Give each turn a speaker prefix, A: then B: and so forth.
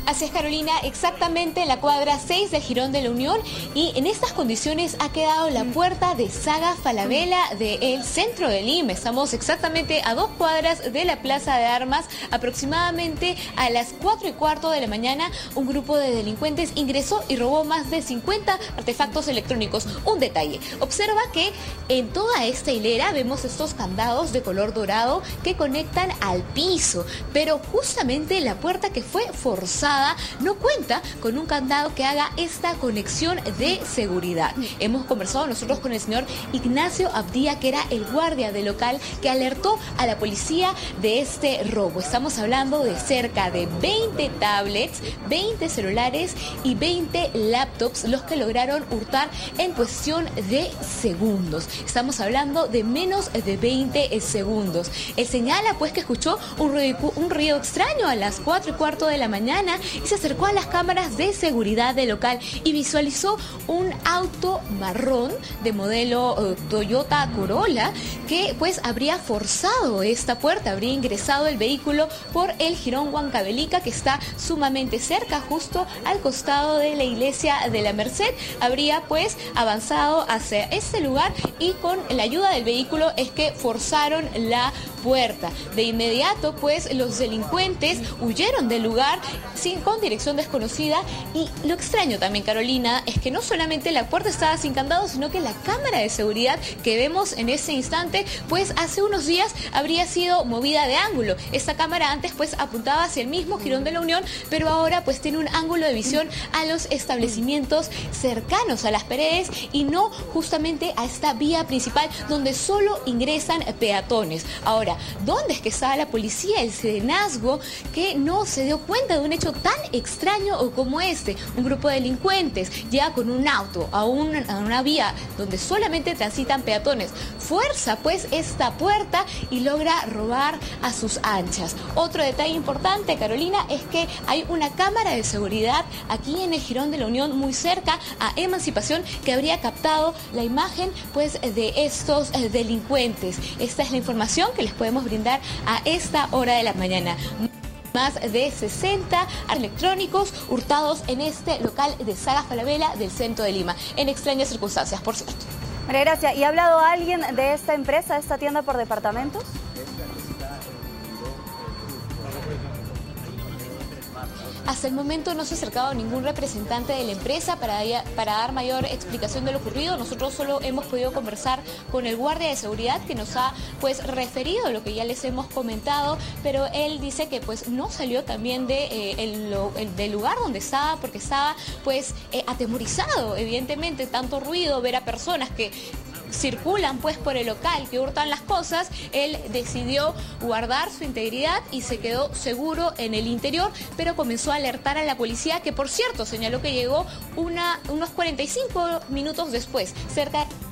A: Así es, Carolina, exactamente en la cuadra 6 del Jirón de la Unión, y en estas condiciones ha quedado la puerta de Saga Falabella del centro de Lima. Estamos exactamente a 2 cuadras de la Plaza de Armas. Aproximadamente a las 4:15 de la mañana, un grupo de delincuentes ingresó y robó más de 50 artefactos electrónicos. Un detalle, observa que en toda esta hilera vemos estos candados de color dorado que conectan al piso, pero justamente la puerta que fue forzada no cuenta con un candado que haga esta conexión de seguridad. Hemos conversado nosotros con el señor Ignacio Abdía, que era el guardia del local que alertó a la policía de este robo. Estamos hablando de cerca de 20 tablets, 20 celulares y 20 laptops, los que lograron hurtar en cuestión de segundos. Estamos hablando de menos de 20 segundos. Él señala pues que escuchó un ruido extraño a las 4:15 de la mañana y se acercó a las cámaras de seguridad del local y visualizó un auto marrón de modelo Toyota Corolla que pues habría forzado esta puerta, habría ingresado el vehículo por el Jirón Huancavelica, que está sumamente cerca, justo al costado de la iglesia de la Merced. Habría pues avanzado hacia este lugar y con la ayuda del vehículo es que forzaron la puerta. De inmediato pues los delincuentes huyeron del lugar con dirección desconocida, y lo extraño también, Carolina, es que no solamente la puerta estaba sin candado, sino que la cámara de seguridad que vemos en este instante pues hace unos días habría sido movida de ángulo. Esta cámara antes pues apuntaba hacia el mismo Jirón de la Unión, pero ahora pues tiene un ángulo de visión a los establecimientos cercanos a las paredes y no justamente a esta vía principal donde solo ingresan peatones. Ahora, ¿dónde es que está la policía, el serenazgo, que no se dio cuenta de un hecho tan extraño como este? Un grupo de delincuentes llega con un auto a una vía donde solamente transitan peatones, fuerza pues esta puerta y logra robar a sus anchas. Otro detalle importante, Carolina, es que hay una cámara de seguridad aquí en el Jirón de la Unión, muy cerca a Emancipación, que habría captado la imagen pues de estos delincuentes. Esta es la información que les podemos brindar a esta hora de la mañana. Más de 60 electrónicos hurtados en este local de Saga Falabella del centro de Lima, en extrañas circunstancias, por cierto.
B: María Gracia, ¿y ha hablado alguien de esta empresa, de esta tienda por departamentos?
A: Hasta el momento no se ha acercado ningún representante de la empresa para dar mayor explicación de lo ocurrido. Nosotros solo hemos podido conversar con el guardia de seguridad, que nos ha pues referido lo que ya les hemos comentado, pero él dice que pues no salió también del lugar donde estaba, porque estaba pues atemorizado, evidentemente, tanto ruido, ver a personas que circulan pues por el local, que hurtan las cosas. Él decidió guardar su integridad y se quedó seguro en el interior, pero comenzó a alertar a la policía, que por cierto señaló que llegó unos 45 minutos después, cerca